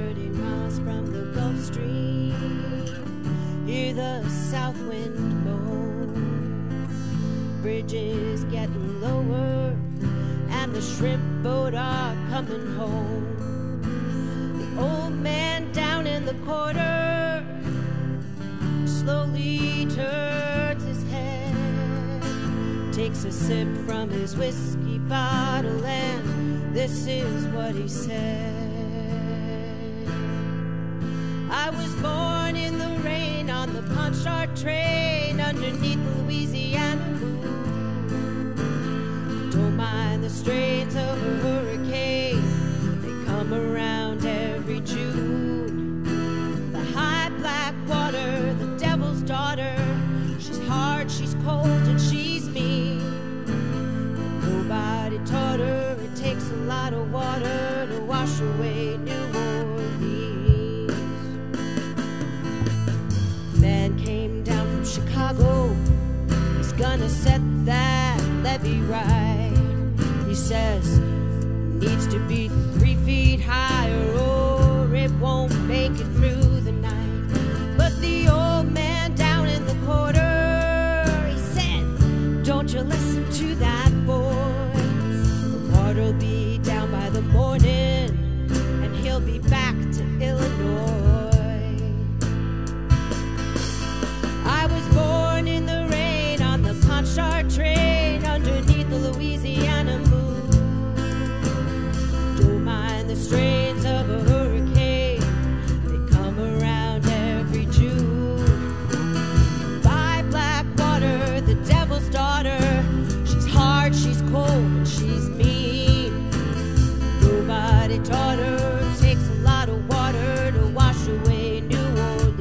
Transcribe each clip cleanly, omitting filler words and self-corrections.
30 miles from the Gulf Stream, hear the south wind moan. Bridges getting lower, and the shrimp boat are coming home. The old man down in the corner slowly turns his head, takes a sip from his whiskey bottle, and this is what he said. I was born in the rain on the Pontchartrain train underneath the Louisiana moon. Don't mind the strains of a hurricane, they come around every June. The high black water, the devil's daughter, she's hard, she's cold, and she's mean. Nobody taught her it takes a lot of water to wash away New Orleans. Man came down from Chicago, he's gonna set that levee right. He says needs to be 3 feet higher or it won't make it through the night. But the old man down in the corner, he said, don't you listen to that boy. The water'll be down by the morning and he'll be back to Illinois. I was born in the rain on the Pontchartrain underneath the Louisiana moon. Don't mind the strains of a hurricane, they come around every June. By black water, the devil's daughter, she's hard, she's cold, and she's mean. Nobody taught her it takes a lot of water to wash away New Orleans.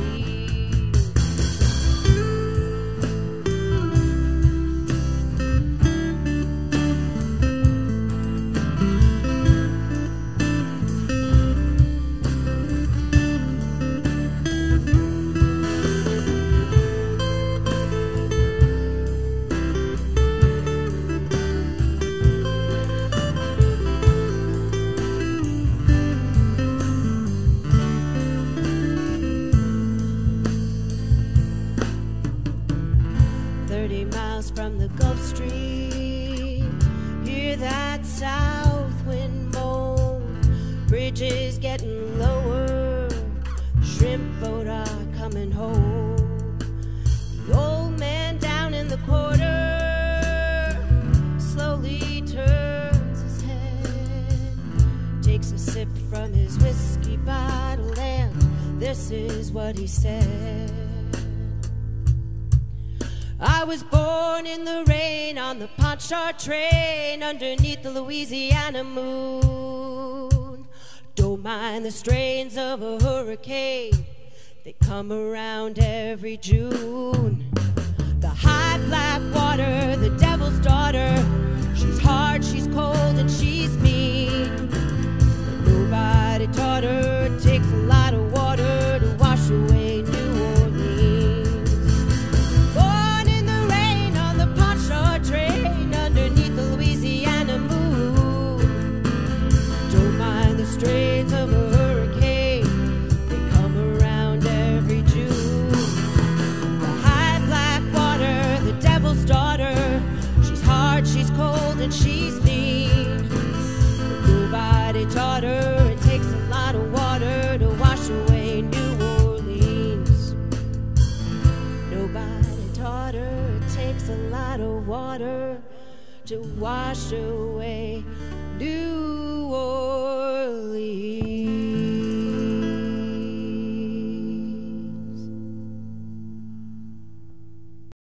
30 miles from the Gulf Stream, hear that south wind moan. Bridges getting lower, shrimp boat are coming home. The old man down in the corner slowly turns his head, takes a sip from his whiskey bottle, and this is what he said. I was born in the rain on the Pontchartrain underneath the Louisiana moon. Don't mind the strains of a hurricane, they come around every June. The high black water, the devil's daughter, she's hard, she's cold, and she's mean. But nobody taught her it takes a lot of water to wash away New Orleans. Born in the rain on the Pontchartrain underneath the Louisiana moon. Don't mind the strains of a hurricane, they come around every June. The high black water, the devil's daughter, she's hard, she's cold, and she's mean. But nobody taught her it takes a lot of water to wash away New Orleans. Nobody taught her it takes a lot of water to wash away